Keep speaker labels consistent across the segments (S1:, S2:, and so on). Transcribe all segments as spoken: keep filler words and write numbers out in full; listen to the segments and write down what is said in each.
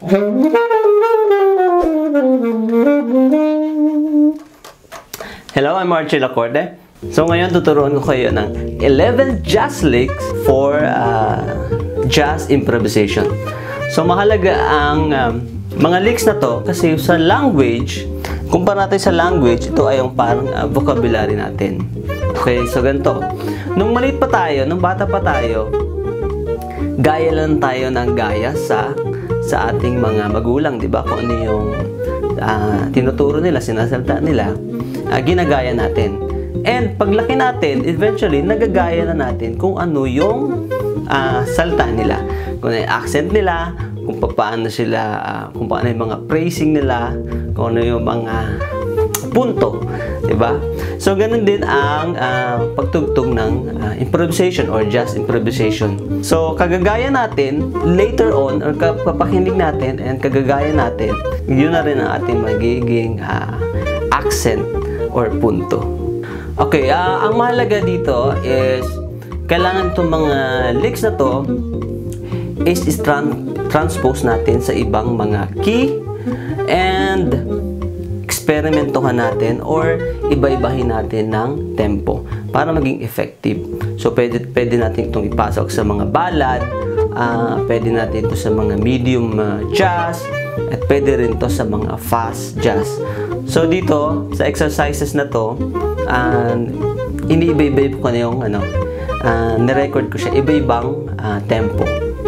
S1: Hello, I'm Archie Lacorde. So ngayon tuturuan ko kayo ng eleven jazz licks for uh, jazz improvisation. So mahalaga ang um, mga licks na to kasi sa language, kumpara natin sa language, ito ay yung parang uh, vocabulary natin. Okay, so ganito. Nung maliit pa tayo, nung bata pa tayo, gaya lang tayo ng gaya sa sa ating mga magulang, di ba? Kung ano yung uh, tinuturo nila, sinasalita nila, uh, ginagaya natin. And paglaki natin, eventually, nagagaya na natin kung ano yung uh, salta nila. Kung ano yung accent nila, kung paano sila, uh, kung paano yung mga phrasing nila, kung ano yung mga punto. Diba? So, ganun din ang uh, pagtugtog ng uh, improvisation or jazz improvisation. So, kagagaya natin, later on, or kapakinig natin and kagagaya natin, yun na rin ang ating magiging uh, accent or punto. Okay, uh, ang mahalaga dito is kailangan itong mga licks na to is, is tran transpose natin sa ibang mga key and experimentohan natin or iba-ibahin natin ng tempo para maging effective. So, pwede, pwede natin itong ipasok sa mga ballad, uh, pwede natin ito sa mga medium uh, jazz, at pwede rin ito sa mga fast jazz. So, dito, sa exercises na to, uh, iniiba-iba ko na yung ano, uh, nirecord ko siya, iba-ibang uh, tempo.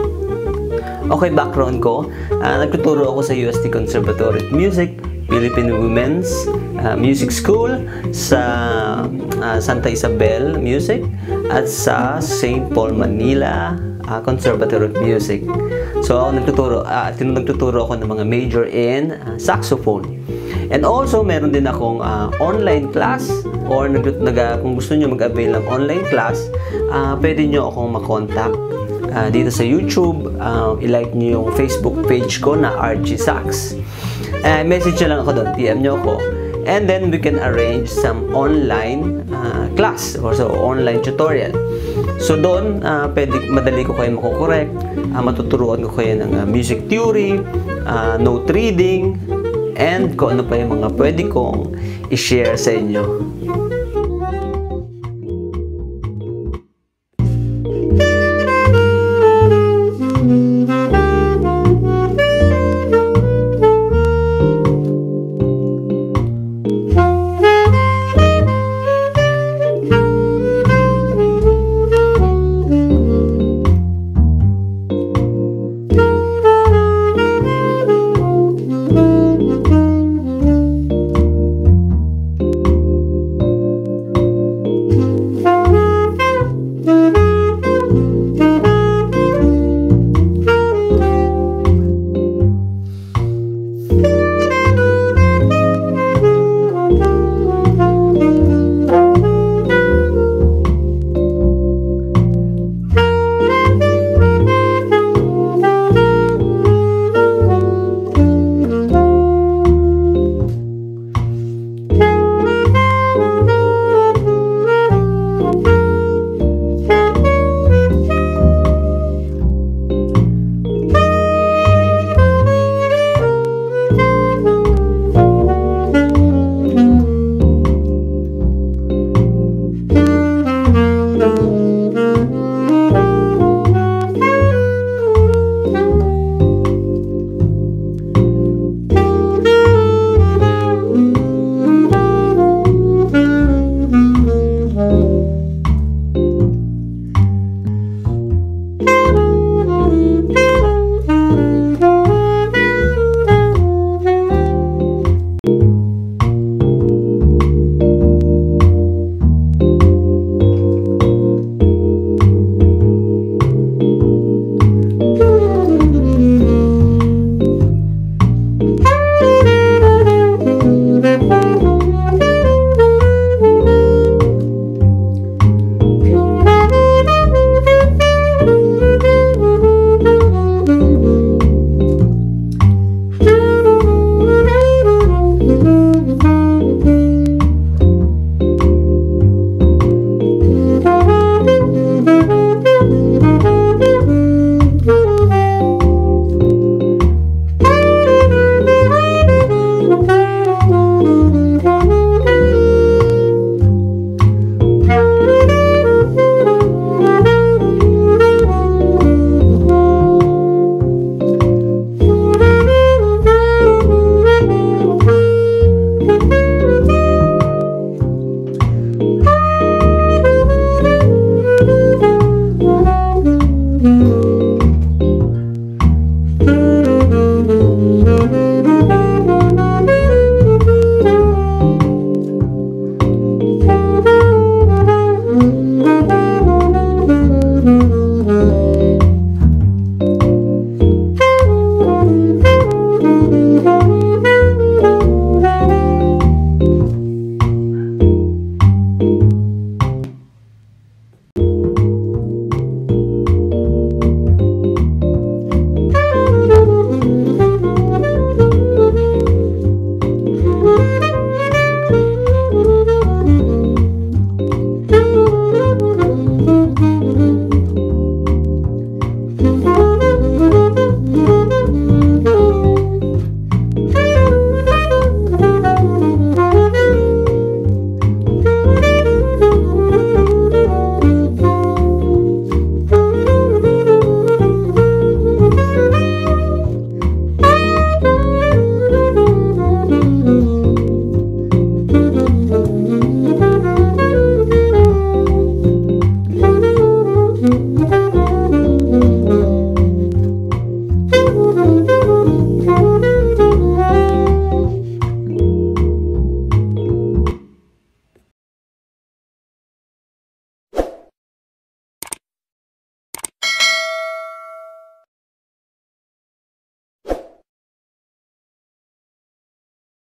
S1: Okay, background ko, uh, nagtuturo ako sa U S T Conservatory of Music, Philippine Women's uh, Music School, sa uh, Santa Isabel Music, at sa Saint Paul Manila uh, Conservatory of Music. So, nagtuturo, uh, nagtuturo ako ng mga major in uh, saxophone. And also, meron din akong uh, online class, or nag, nag, kung gusto nyo mag-avail ng online class, uh, pwede nyo akong makontak uh, dito sa YouTube. Uh, I-like nyo yung Facebook page ko na R G Sax. Uh, message nyo lang ako doon, P M nyo ako. And then, we can arrange some online uh, class or so online tutorial. So, doon, uh, pwede, madali ko kayo makukorek. Uh, matuturuan ko kayo ng uh, music theory, uh, note reading, and kung ano pa yung mga pwede kong i-share sa inyo.